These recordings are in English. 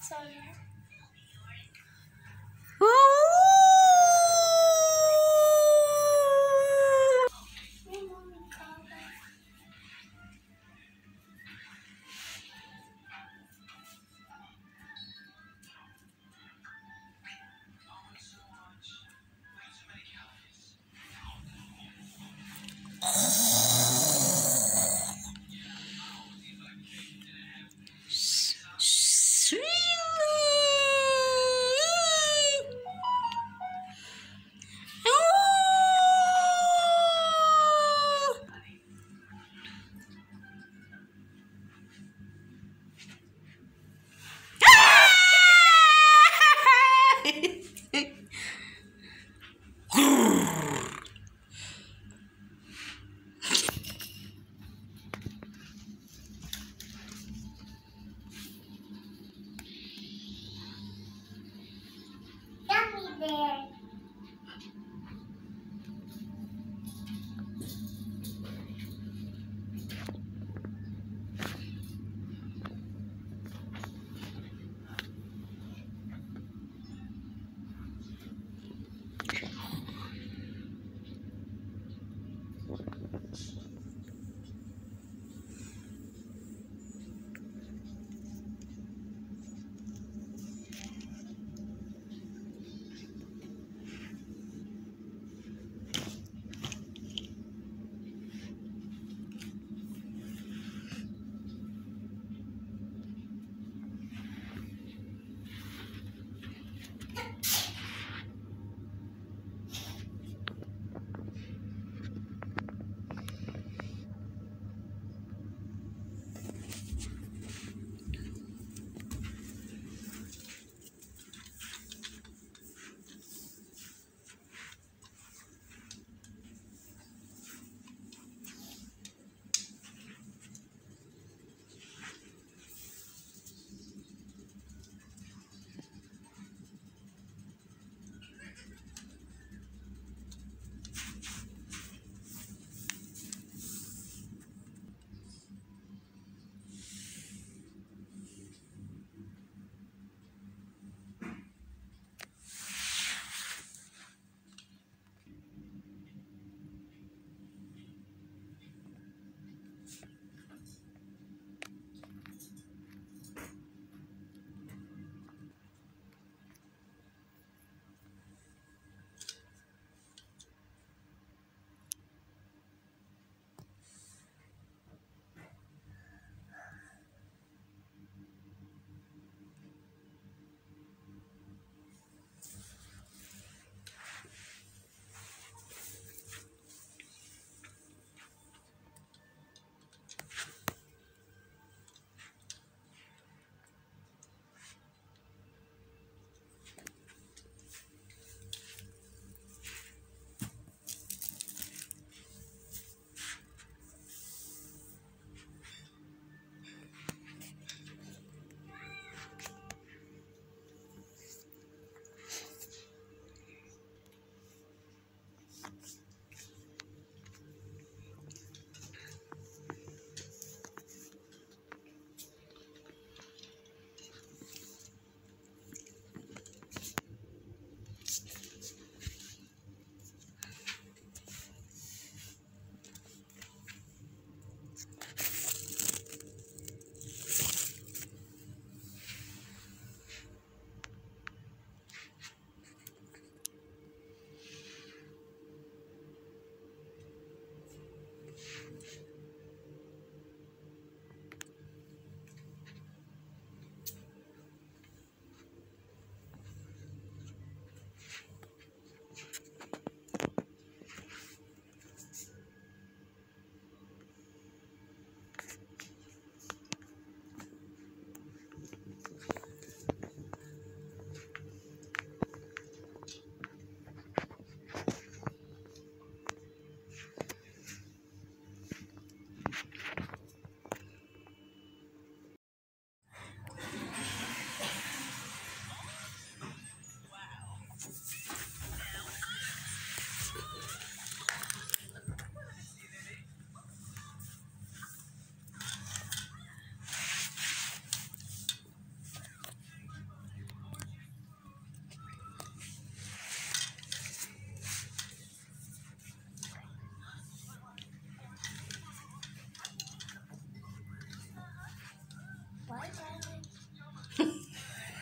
Sorry. Gummy bear.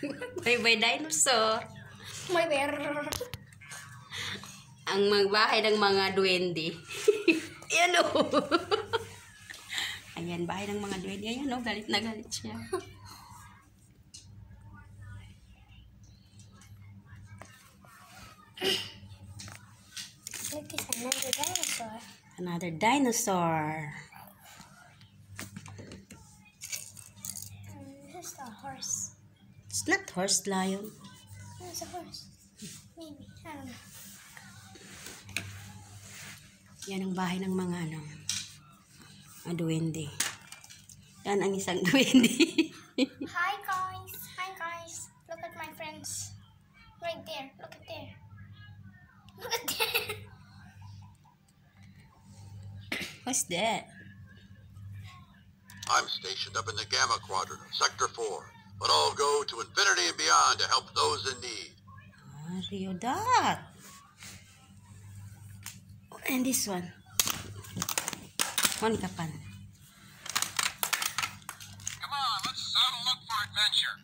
Bye-bye dinosaur. May bear. Ang bahay ng mga duwende. Ayan o. Ayan, bahay ng mga duwende. Ayan o, galit na galit siya. Look, it's another dinosaur. Another dinosaur. This is a horse. It's not horse, lion. No, it's a horse. Maybe. I don't know. Yan ang bahay ng mga duwende. Yan ang isang duwende. Hi guys. Hi guys. Look at my friends. Right there. Look at there. Look at there. What's that? I'm stationed up in the Gamma Quadrant of Sector 4, but I'll go to infinity and beyond to help those in need. Rio Dot. And this one. One kapan. Come on, let's saddle up for adventure.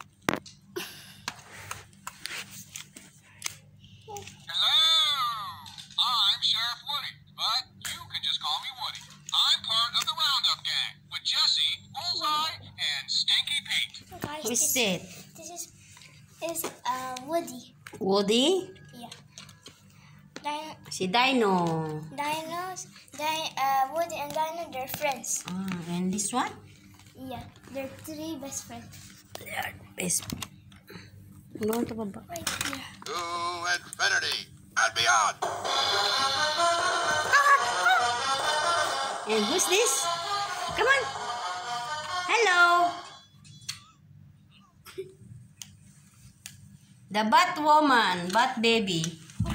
Hello, I'm Sheriff Woody, but you can just call me Woody. I'm part of the Roundup Gang with Jesse, Bullseye, and Stinky Pete. Guys, Who is it? This is Woody. Woody? Yeah. Si Dino. Woody and Dino, they're friends. And this one? Yeah, they're three best friends. Best. Ano ito baba? Right here. To infinity and beyond. And who's this? Come on. Hello. The Bat Woman, Bat Baby.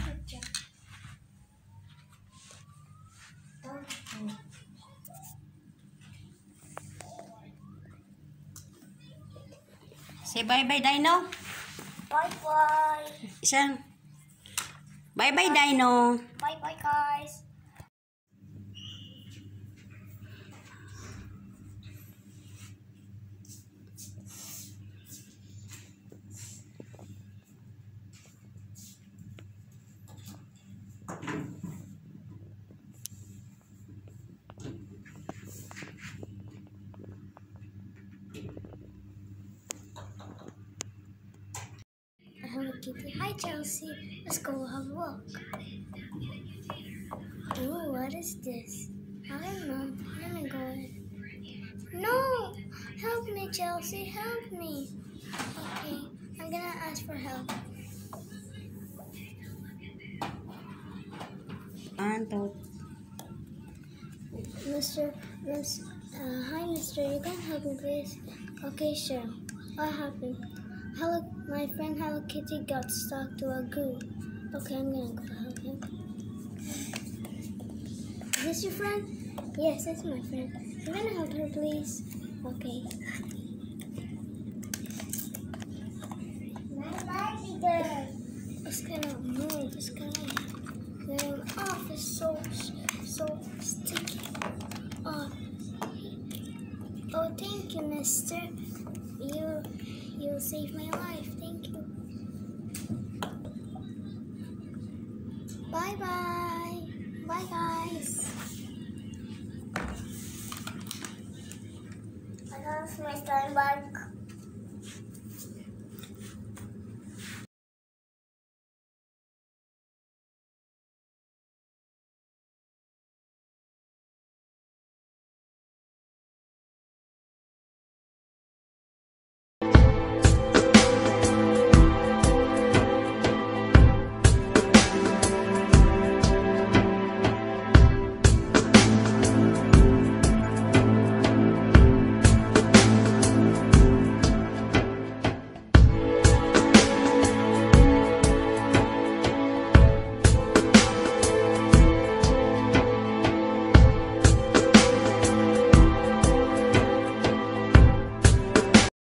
Say bye-bye, Dino. Bye-bye. Isang. Bye-bye, Dino. Bye-bye, guys. Hello Kitty. Hi Chelsea. Let's go have a walk. Ooh, what is this? I don't know. Let me go in. No! Help me, Chelsea. Help me. Okay, I'm gonna ask for help. Anto. Hi Mister, you can help me please? Okay, sure. What happened? My friend Hello Kitty got stuck to a goo. Okay, I'm gonna go help him. Is this your friend? Yes, that's my friend. I'm gonna help her, please. Okay. My Barbie girl. It's gonna move. It's gonna move off. It's so sticky. Oh, thank you, Mister. You saved my life. Thank you. Bye-bye. Bye, guys. I lost my slime bag.